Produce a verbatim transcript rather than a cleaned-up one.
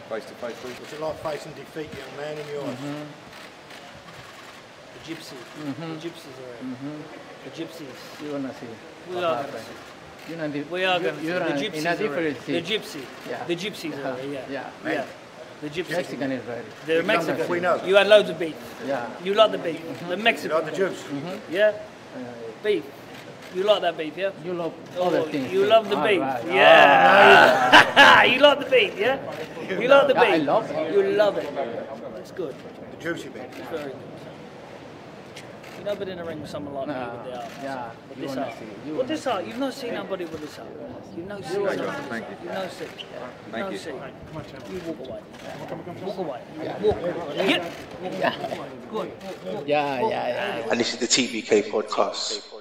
face to face, please. What's it like facing defeat, young man, in yours? Mm-hmm. The gypsy. Mm-hmm. The gypsies are here. Mm-hmm. The gypsies. You're gonna see. We are going to see. You know, the, We are going to see. you're The in gypsies a are here. different The seat. gypsy. Yeah. The gypsies are here, yeah. Yeah. Yeah. The gypsies. Mexican is ready. The Mexican. We know. You had loads of beef. Yeah. You like the beef. The You Mexican. like the juice? Mm-hmm. Yeah? Uh, Beef. You like that beef, yeah? you love Oh, other things. you too. love the All beef. right. Yeah. You like the beef, yeah? You like the Yeah, beef. I love it. You love it. That's good. The juicy bit. It's very good. You've never been in a ring with someone like me Nah, with the art. yeah, With you this wanna art. see, you With wanna this art, you've not seen nobody with this art. You've not seen Thank you. nobody. Thank you. You've not seen. Thank no you. see. You walk away. Walk away. Walk away. Yeah. Good. Yeah, yeah, yeah. And this is the T V K podcast.